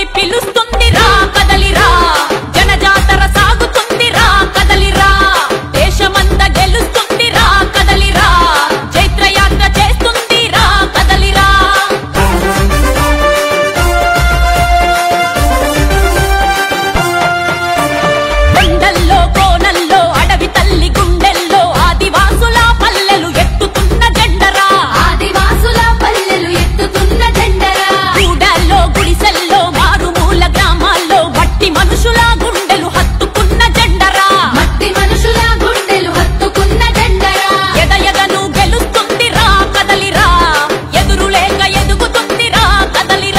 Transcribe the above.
పిలుస్తుందిరా కదలిరా జనజాతర సాగుతుందిరా కదలిరా దేశమంతా గెలుస్తుందిరా కదలిరా చైత్రయాత్ర చేస్తుందిరా కదలిరా కొండల్లో కోనల్లో అడవి తల్లి గుండెల్లో ఆదివాసుల పల్లెలు ఎత్తుతున్న జెండరా ఆదివాసుల పల్లెలు ఎత్తుతున్న జెండరా కూడల్లో గుడిసెల్లో మారుమూల గ్రామాల్లో మట్టి మనుషుల గుండెలు హత్తుకున్న జెండరా మట్టి మనుషుల గుండెలు హత్తుకున్న జెండరా ఎదయదను గెలుస్తుందిరా కదలిరా ఎదురు లేక ఎదుగుతుందిరా కదలిరా